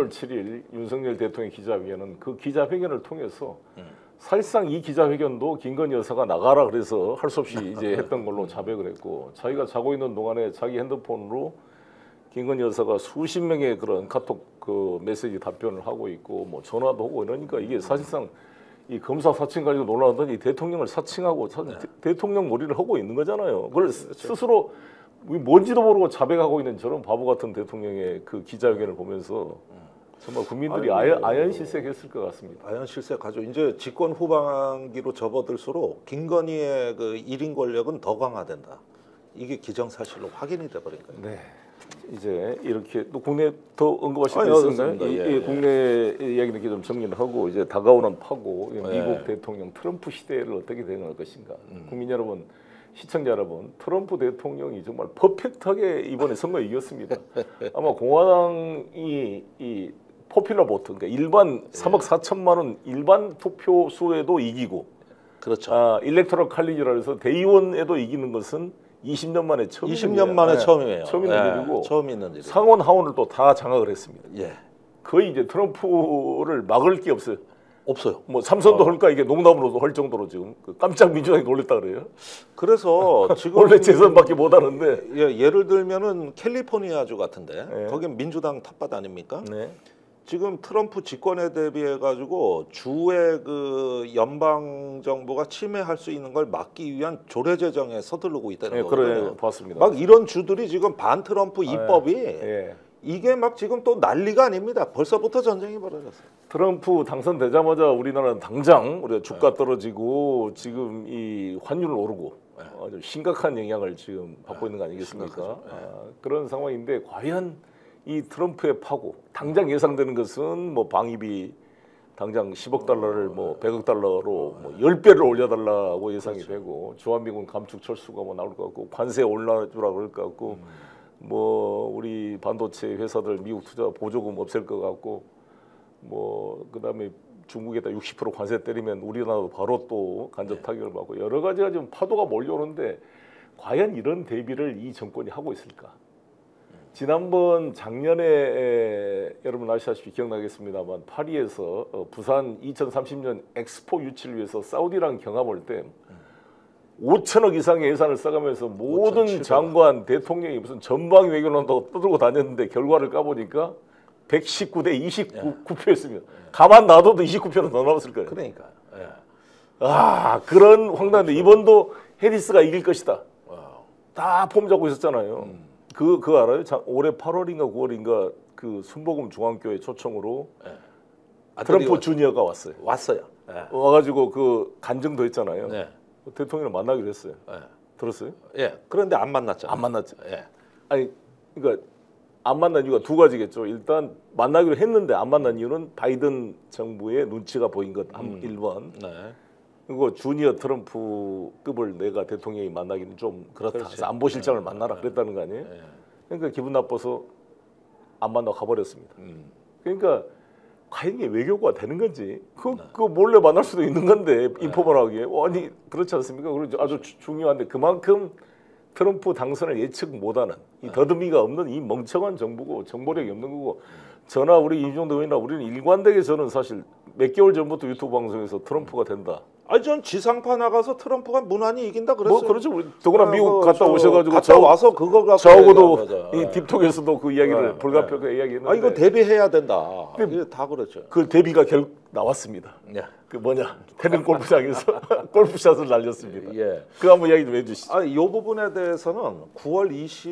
8월 7일 윤석열 대통령 기자회견은 그 기자회견을 통해서 사실상 이 기자회견도 김건희 여사가 나가라 그래서 할 수 없이 이제 했던 걸로 자백을 했고 자기가 자고 있는 동안에 자기 핸드폰으로 김건희 여사가 수십 명의 그런 카톡 그 메시지 답변을 하고 있고 뭐 전화도 오고 이러니까 이게 사실상 이 검사 사칭 가지고 놀라더니 대통령을 사칭하고 대통령 몰이를 하고 있는 거잖아요. 그걸 스스로 뭔지도 모르고 자백하고 있는 저런 바보 같은 대통령의 그 기자회견을 보면서 정말 국민들이 아연실색했을 것 같습니다. 아연실색하죠. 이제 집권 후반기로 접어들수록 김건희의 그 1인 권력은 더 강화된다. 이게 기정사실로 확인이 돼버린 거예요. 네. 이제 이렇게 또 국내 더 언급하실 거 있을까요? 예. 국내 이야기는 이렇게 좀 정리를 하고 이제 다가오는 파고 미국 대통령 트럼프 시대를 어떻게 대응할 것인가. 국민 여러분, 시청자 여러분, 트럼프 대통령이 정말 퍼펙트하게 이번에 선거 이겼습니다. 아마 공화당이 이 포퓰러 보트, 그러니까 일반 3억 4천만 원 일반 투표 수에도 이기고, 그렇죠. 일렉토럴 칼리지라 해서 대의원에도 이기는 것은 20년 만에 처음이에요. 20년 만에 처음이에요. 처음 있는 일이고 처음 있는 일이에요. 상원 하원을 또 다 장악을 했습니다. 예. 거의 이제 트럼프를 막을 게 없어요. 없어요. 뭐 삼선도 할까 이게 농담으로도 할 정도로 지금 깜짝 민주당이 놀랬다 그래요. 그래서 지금 원래 재선밖에 못 하는데. 예, 예를 들면은 캘리포니아주 같은데 거긴 민주당 텃밭 아닙니까? 네. 지금 트럼프 집권에 대비해 가지고 주의 그 연방 정부가 침해할 수 있는 걸 막기 위한 조례 제정에 서두르고 있다는 거거든요. 그래 봤습니다. 막 이런 주들이 지금 반 트럼프 입법이 이게 막 지금 또 난리가 아닙니다. 벌써부터 전쟁이 벌어졌어요. 트럼프 당선되자마자 우리나라는 당장 우리가 주가 떨어지고 지금 이 환율 오르고 아주 심각한 영향을 지금 받고 있는 거 아니겠습니까? 그런 상황인데 과연 이 트럼프의 파고 당장 예상되는 것은 뭐 방위비 당장 10억 달러를 뭐 100억 달러로 뭐 10배를 올려달라고 예상이 되고 주한미군 감축 철수가 뭐 나올 것 같고 관세 올라주라 그럴 것 같고 뭐 우리 반도체 회사들 미국 투자 보조금 없앨 것 같고 뭐 그다음에 중국에다 60% 관세 때리면 우리나라도 바로 또 간접 타격을 받고 여러 가지가 지금 파도가 몰려오는데 과연 이런 대비를 이 정권이 하고 있을까? 지난번 작년에 여러분 아시다시피 기억나겠습니다만 파리에서 부산 2030년 엑스포 유치를 위해서 사우디랑 경합할 때 5천억 이상의 예산을 써가면서 모든 5,700억. 장관, 대통령이 무슨 전방 외교난다고 떠들고 다녔는데 결과를 까보니까 119대 29표였습니다. 가만 놔둬도 29표는 더 남았을 거예요. 그러니까. 그런 황당한데 이번도 해리스가 이길 것이다. 다 폼 잡고 있었잖아요. 그거 알아요? 올해 8월인가 9월인가 그 순복음 중앙교회 초청으로 트럼프 주니어가 왔어요. 와가지고 그 간증도 했잖아요. 대통령을 만나기로 했어요. 들었어요? 예. 그런데 안 만났죠. 안 만났죠. 아니 그러니까 안 만난 이유가 두 가지겠죠. 일단 만나기로 했는데 안 만난 이유는 바이든 정부의 눈치가 보인 것 1번. 그리고 주니어 트럼프급을 내가 대통령이 만나기는 좀 그렇다. 그래서 안보실장을 만나라 그랬다는 거 아니에요? 그러니까 기분 나빠서 안 만나고 가버렸습니다. 그러니까 과연 이게 외교가 되는 건지 그 몰래 만날 수도 있는 건데 인포만 하기에 아니 그렇지 않습니까? 그리고 아주 중요한데 그만큼 트럼프 당선을 예측 못하는 이 더듬이가 없는 이 멍청한 정부고 정보력이 없는 거고 저나 우리 이종도 의원이나 우리는 일관되게 저는 사실 몇 개월 전부터 유튜브 방송에서 트럼프가 된다. 아니 전 지상파 나가서 트럼프가 무난히 이긴다 그랬어요. 뭐 그렇죠. 우리 더구나 미국 갔다 오셔가지고 갔다 와서 그거 갖고 저하고도 이 딥톡에서도 그 이야기를 불가피하게 이야기했는데. 이거 대비해야 된다. 이게 다 그렇죠. 그 대비가 결국 나왔습니다. 그 뭐냐 테는 골프장에서 골프샷을 날렸습니다. 그 한번 이야기 좀 해주시죠. 이 부분에 대해서는 9월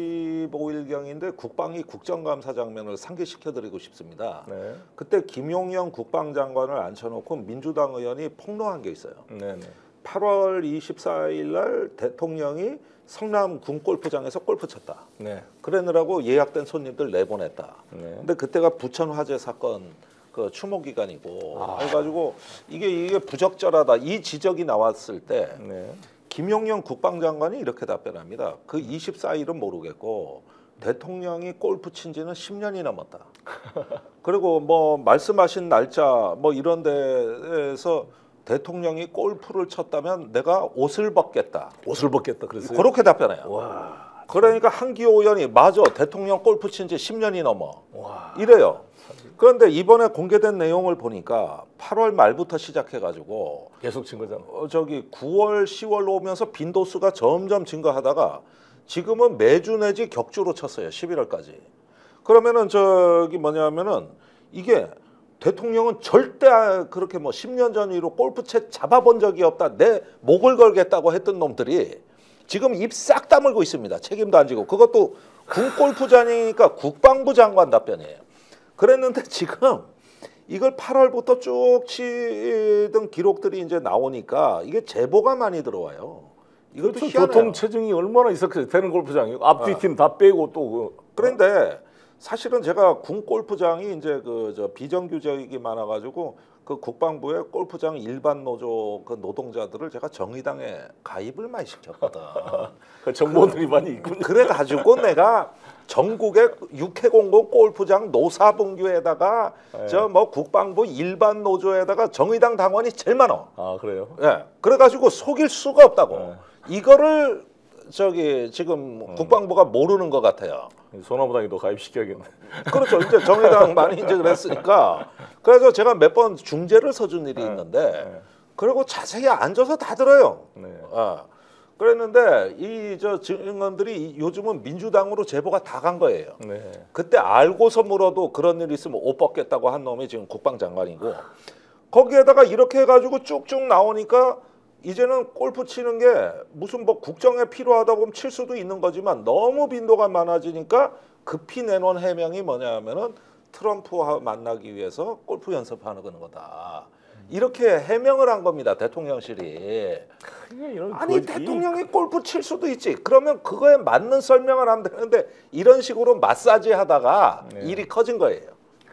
25일경인데 국방위 국정감사 장면을 상기시켜드리고 싶습니다. 그때 김용현 국방장관을 앉혀놓고 민주당 의원이 폭로한 게 있어요. 8월 24일 날 대통령이 성남 군골프장에서 골프 쳤다. 그러느라고 예약된 손님들 내보냈다. 근데 그때가 부천 화재 사건 그 추모 기간이고 해가지고 이게 부적절하다 이 지적이 나왔을 때 김용현 국방장관이 이렇게 답변합니다. 그 24일은 모르겠고 대통령이 골프 친 지는 10년이 넘었다. 그리고 뭐 말씀하신 날짜 뭐 이런 데에서 대통령이 골프를 쳤다면 내가 옷을 벗겠다. 옷을 벗겠다 그랬어요. 그렇게 답변해요. 그러니까 한기호 의원이 맞아 대통령 골프 친 지 10년이 넘어. 이래요. 그런데 이번에 공개된 내용을 보니까 8월 말부터 시작해가지고 계속 친 거잖아. 저기 9월, 10월 오면서 빈도수가 점점 증가하다가 지금은 매주 내지 격주로 쳤어요. 11월까지. 그러면은 저기 뭐냐면은 이게 대통령은 절대 그렇게 뭐 10년 전 이후로 골프채 잡아본 적이 없다. 내 목을 걸겠다고 했던 놈들이 지금 입 싹 다물고 있습니다. 책임도 안 지고. 그것도 군 골프장이니까 국방부 장관 답변이에요. 그랬는데 지금 이걸 8월부터 쭉 치던 기록들이 이제 나오니까 이게 제보가 많이 들어와요. 이것도 그렇죠. 희한해요. 교통 체증이 얼마나 있었겠어요. 되는 골프장이 앞뒤 팀 다 빼고 또 그런데 사실은 제가 군 골프장이 이제 그 저 비정규직이 많아가지고 그 국방부의 골프장 일반 노조 그 노동자들을 제가 정의당에 가입을 많이 시켰거든. 그 정보들이 많이 있군요. 그래가지고 내가 전국의 육해공고 골프장 노사분규에다가 네. 저 뭐 국방부 일반 노조에다가 정의당 당원이 제일 많아. 아 그래요? 예. 그래가지고 속일 수가 없다고. 네. 이거를 저기 지금 국방부가 모르는 것 같아요. 소나무당에도 가입시켜야겠네. 그렇죠. 이제 정의당 많이 이제 그랬으니까. 그래서 제가 몇 번 중재를 서준 일이 있는데, 그리고 자세히 앉아서 다 들어요. 네. 그랬는데 이 저 증언들이 요즘은 민주당으로 제보가 다 간 거예요. 네. 그때 알고서 물어도 그런 일 있으면 옷 벗겠다고 한 놈이 지금 국방장관이고, 거기에다가 이렇게 해가지고 쭉쭉 나오니까 이제는 골프 치는 게 무슨 뭐 국정에 필요하다 보면 칠 수도 있는 거지만 너무 빈도가 많아지니까 급히 내놓은 해명이 뭐냐면은 트럼프와 만나기 위해서 골프 연습하는 거다. 이렇게 해명을 한 겁니다. 대통령실이. 아니 대통령이 골프 칠 수도 있지. 그러면 그거에 맞는 설명을 하면 되는데 이런 식으로 마사지 하다가 일이 커진 거예요.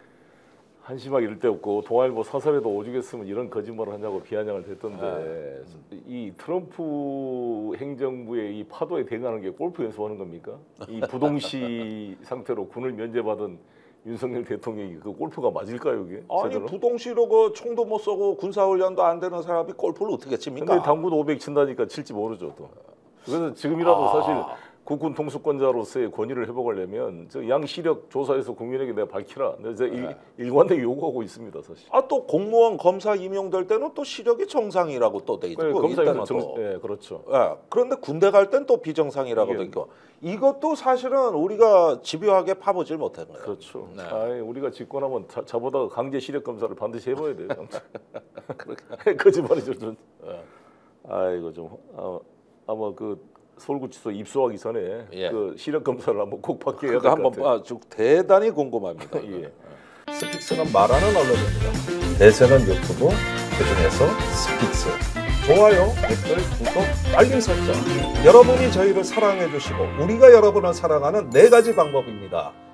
한심하게 이럴 데 없고 동아일보 사설에도 오죽했으면 이런 거짓말을 하냐고 비아냥을 했던데 이 트럼프 행정부의 이 파도에 대응하는 게 골프 연습하는 겁니까? 이 부동시 상태로 군을 면제받은 윤석열 대통령이 그 골프가 맞을까요, 이게? 아니 제대로? 부동시로 그 총도 못 쏘고 군사훈련도 안 되는 사람이 골프를 어떻게 칩니까? 근데 당구도 500 친다니까 칠지 모르죠 또. 그래서 지금이라도 사실 국군 통수권자로서의 권위를 회복하려면 저 양시력 조사에서 국민에게 내가 밝히라. 내가 일관되게 요구하고 있습니다, 사실. 또 공무원 검사 임용될 때는 또 시력이 정상이라고 또 돼 있고 네, 검사님들 네, 그렇죠. 그런데 군대 갈 땐 또 비정상이라고 돼 있고 이것도 사실은 우리가 집요하게 파보질 못한 거예요. 그렇죠. 네. 아이, 우리가 집권하면 자보다 강제 시력 검사를 반드시 해봐야 돼요. 거짓말이죠. 좀. 아이고 좀 아마 그 서울구치소 입소하기 전에 그 시력 검사를 한번 꼭 받게 해야 될 것 같아요. 그거 한번 대단히 궁금합니다. 예. 스픽스는 말하는 언론입니다. 대세는 유튜브, 그중에서 스픽스. 좋아요, 댓글, 구독, 알림 설정. 여러분이 저희를 사랑해 주시고 우리가 여러분을 사랑하는 4가지 방법입니다.